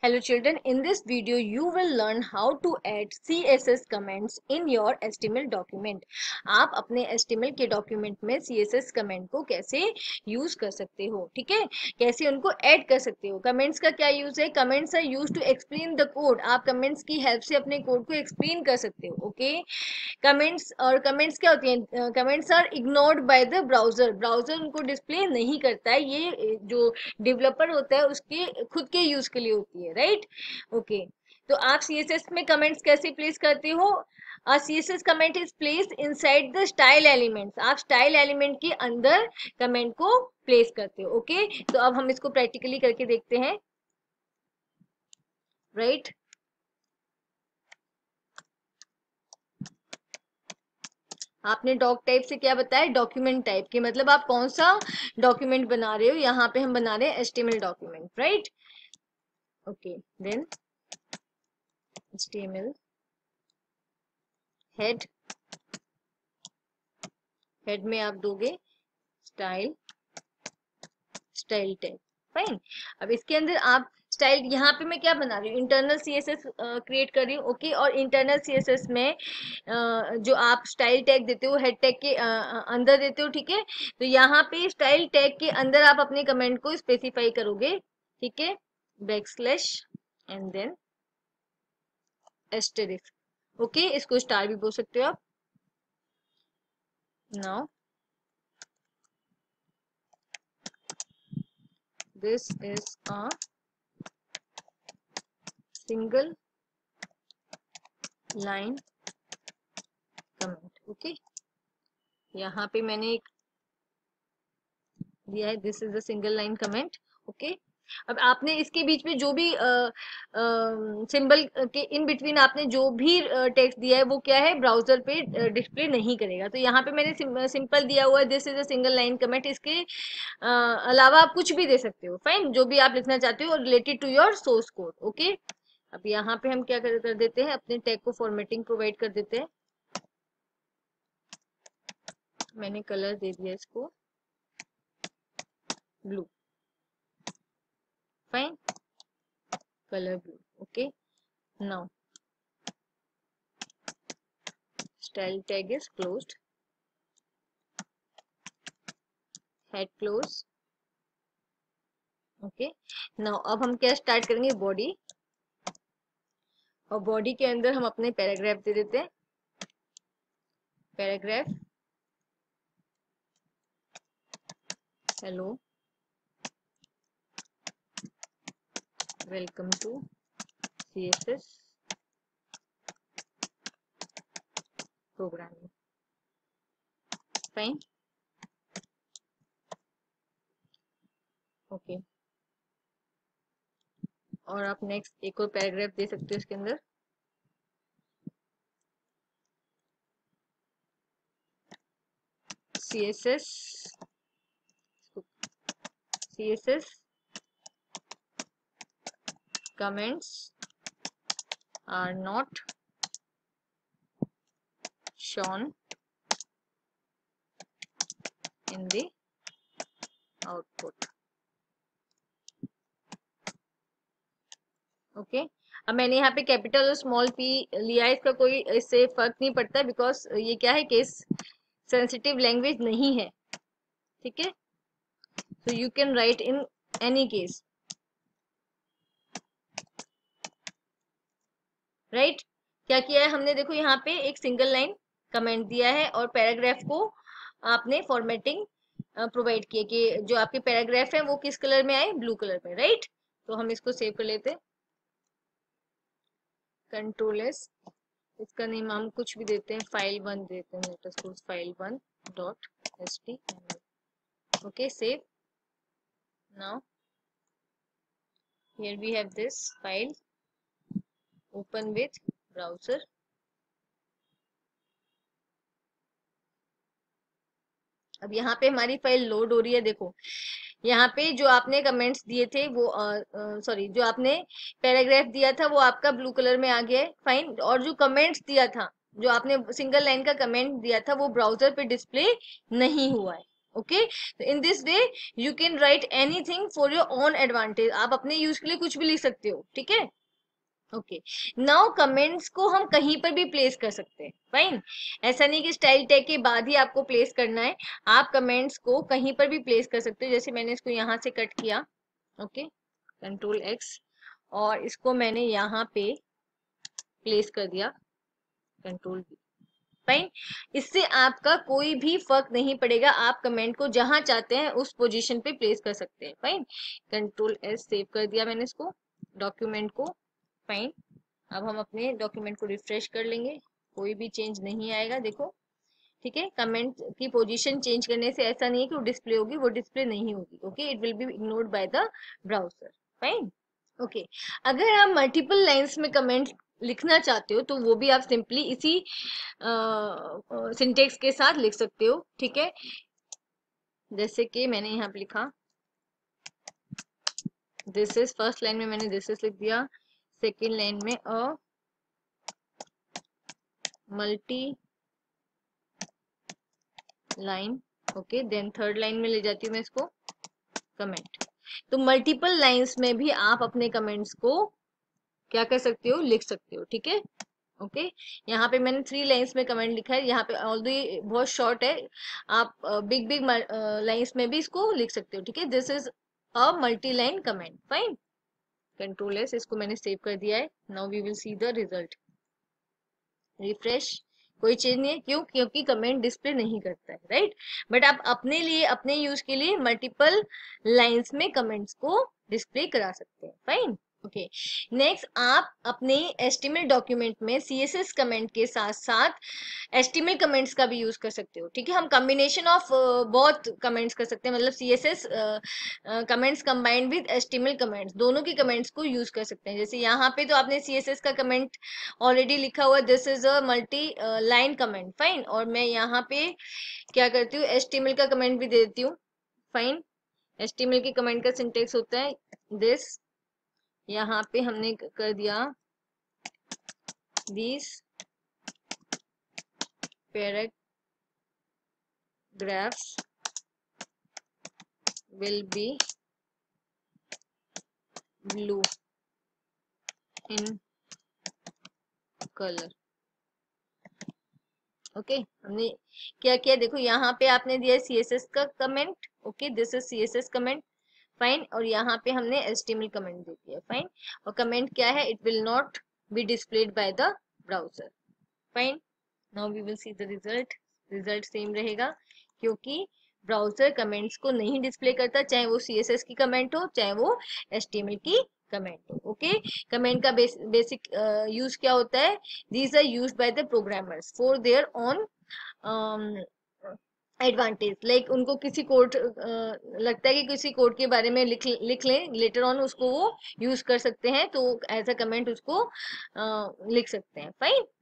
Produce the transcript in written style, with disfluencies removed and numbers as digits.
Hello children, in this video you will learn how to add CSS comments in your HTML document. आप अपने HTML के document में CSS comment को कैसे use कर सकते हो, ठीक है, कैसे उनको ऐड कर सकते हो। कमेंट्स का क्या यूज है? Comments are use to explain the code. आप कमेंट्स की हेल्प से अपने कोड को एक्सप्लेन कर सकते हो। ओके, कमेंट्स और कमेंट्स क्या होती हैं? Comments are ignored by the browser. Browser उनको डिस्प्ले नहीं करता है, ये जो डेवलपर होता है उसके खुद के यूज के लिए होती है, राइट। ओके, तो आप सीएसएस में कमेंट्स कैसे प्लेस करते हो? CSS comment is placed inside the style elements. आप स्टाइल एलिमेंट के अंदर कमेंट को प्लेस करते हो। ओके, तो अब हम इसको प्रैक्टिकली करके देखते हैं, राइट। आपने डॉक टाइप से क्या बताया? डॉक्यूमेंट टाइप के, मतलब आप कौन सा डॉक्यूमेंट बना रहे हो। यहाँ पे हम बना रहे हैं HTML document, right. Okay, then HTML head, head में आप दोगे स्टाइल, स्टाइल टैग, फाइन। अब इसके अंदर आप स्टाइल, यहाँ पे मैं क्या बना रही हूँ? इंटरनल सीएसएस क्रिएट कर रही हूँ। ओके, और इंटरनल सीएसएस में जो आप स्टाइल टैग देते हो हेड टैग के अंदर देते हो, ठीक है। तो यहाँ पे स्टाइल टैग के अंदर आप अपने कमेंट को स्पेसिफाई करोगे, ठीक है, backslash and then asterisk. Okay, इसको स्टार भी बोल सकते हो आप। Now this is a single line comment. Okay, यहाँ पे मैंने एक दिया है, this is a single line comment. Okay, अब आपने इसके बीच में जो भी सिंबल के इन बिटवीन आपने जो भी टेक्स्ट दिया है वो क्या है? ब्राउजर पे डिस्प्ले नहीं करेगा। तो यहाँ पे मैंने सिंपल दिया हुआ है, this is a single line comment. इसके अलावा आप कुछ भी दे सकते हो, फाइन, जो भी आप लिखना चाहते हो related to your source code. Okay, अब यहाँ पे हम क्या कर देते हैं, अपने टैग को फॉर्मेटिंग प्रोवाइड कर देते हैं। मैंने कलर दे दिया इसको blue, fine, colour blue. Okay, now style tag is closed, head close. Okay, now अब हम क्या स्टार्ट करेंगे? बॉडी, और बॉडी के अंदर हम अपने पैराग्राफ दे देते हैं। Paragraph, hello, welcome to CSS programming, fine. Okay, और आप नेक्स्ट एक और पैराग्राफ दे सकते हो इसके अंदर। CSS comments are not shown in the output. Okay, अब मैंने यहाँ पे कैपिटल और स्मॉल पी लिया है, इसका कोई इससे फर्क नहीं पड़ता, बिकॉज ये क्या है, केस सेंसिटिव लैंग्वेज नहीं है, ठीक है। So you can write in any case, right. क्या किया है हमने? देखो यहाँ पे एक सिंगल लाइन कमेंट दिया है और पैराग्राफ को आपने फॉर्मेटिंग प्रोवाइड किया कि जो आपके पैराग्राफ है वो किस कलर में आए? ब्लू कलर में, राइट। तो हम इसको सेव कर लेते हैं, कंट्रोल एस, इसका नेम हम कुछ भी देते हैं, file1 देते हैं, let us use file1.html। Okay, save. Now here we have this file, open with browser। अब यहाँ पे हमारी फाइल लोड हो रही है। देखो यहाँ पे जो आपने कमेंट्स दिए थे वो सॉरी, जो आपने पैराग्राफ दिया था वो आपका ब्लू कलर में आ गया है, फाइन। और जो कमेंट्स दिया था, जो आपने सिंगल लाइन का कमेंट दिया था वो ब्राउजर पे डिस्प्ले नहीं हुआ है। Okay, in this way you can write anything for your own advantage, आप अपने यूज के लिए कुछ भी लिख सकते हो, ठीक है। ओके, नाउ कमेंट्स को हम कहीं पर भी प्लेस कर सकते हैं, फाइन। ऐसा नहीं कि स्टाइल टैग के बाद ही आपको प्लेस करना है, आप कमेंट्स को कहीं पर भी प्लेस कर सकते हो। जैसे मैंने इसको यहाँ से कट किया, ओके, कंट्रोल एक्स, और इसको मैंने यहाँ पे प्लेस कर दिया, कंट्रोल वी, फाइन। इससे आपका कोई भी फर्क नहीं पड़ेगा, आप कमेंट को जहां चाहते हैं उस पोजीशन पे प्लेस कर सकते हैं, फाइन। कंट्रोल एस, सेव कर दिया मैंने इसको, डॉक्यूमेंट को, फाइन। अब हम अपने डॉक्यूमेंट को रिफ्रेश कर लेंगे, कोई भी चेंज नहीं आएगा, देखो, ठीक है। कमेंट की पोजीशन चेंज करने से ऐसा नहीं है कि वो डिस्प्ले होगी, वो डिस्प्ले नहीं होगी, okay, it will be ignored by the browser, fine. Okay, अगर आप मल्टीपल लाइंस में कमेंट लिखना चाहते हो तो वो भी आप सिंपली इसी सिंटेक्स के साथ लिख सकते हो, ठीक है। जैसे कि मैंने यहाँ पे लिखा दिस इज, फर्स्ट लाइन में मैंने दिस इज लिख दिया, सेकेंड लाइन में a multi line, okay, then third line में ले जाती हूँ मैं इसको कमेंट। तो मल्टीपल लाइंस में भी आप अपने कमेंट्स को क्या कर सकते हो, लिख सकते हो, ठीक है। ओके, यहाँ पे मैंने 3 लाइंस में कमेंट लिखा है, यहाँ पे ऑलरेडी बहुत शॉर्ट है, आप बिग बिग लाइंस में भी इसको लिख सकते हो, ठीक है। This is a multi line comment, fine. Control S, इसको मैंने सेव कर दिया है। Now we will see the result, refresh, कोई चेंज नहीं है, क्यों, क्योंकि कमेंट डिस्प्ले नहीं करता है, राइट। बट आप अपने लिए, अपने यूज के लिए मल्टीपल लाइंस में कमेंट्स को डिस्प्ले करा सकते हैं, फाइन। ओके, नेक्स्ट, आप अपने एचटीएमएल डॉक्यूमेंट में सीएसएस कमेंट के साथ साथ एचटीएमएल कमेंट्स का भी यूज कर सकते हो, ठीक है। हम कॉम्बिनेशन ऑफ बहुत कमेंट्स कर सकते हैं, मतलब CSS comments combined with HTML comments, दोनों की कमेंट्स को यूज कर सकते हैं। जैसे यहाँ पे तो आपने सीएसएस का कमेंट ऑलरेडी लिखा हुआ, this is a multi line comment, fine. और मैं यहाँ पे क्या करती हूँ, एचटीएमएल का कमेंट भी दे देती हूँ, फाइन। एचटीएमएल के कमेंट का सिंटेक्स होता है दिस, यहाँ पे हमने कर दिया this paragraphs will be blue in color, okay. हमने क्या किया, देखो यहाँ पे आपने दिया सीएसएस का comment, okay, this is CSS comment, fine. और यहाँ पे हमने एचटीएमएल कमेंट दे दिया, फाइन। और कमेंट क्या है, it will not be displayed by the browser, fine. Now we will see the result, result same रहेगा, क्योंकि ब्राउजर कमेंट्स को नहीं डिस्प्ले करता, चाहे वो सीएसएस की कमेंट हो, चाहे वो एचटीएमएल की कमेंट हो, ओके। कमेंट का बेसिक यूज क्या होता है, these are used by the programmers for their own advantage, like उनको किसी कोड लगता है कि किसी कोड के बारे में लिख लें, लेटर ऑन उसको वो यूज कर सकते हैं, तो एज अ कमेंट उसको लिख सकते हैं, फाइन।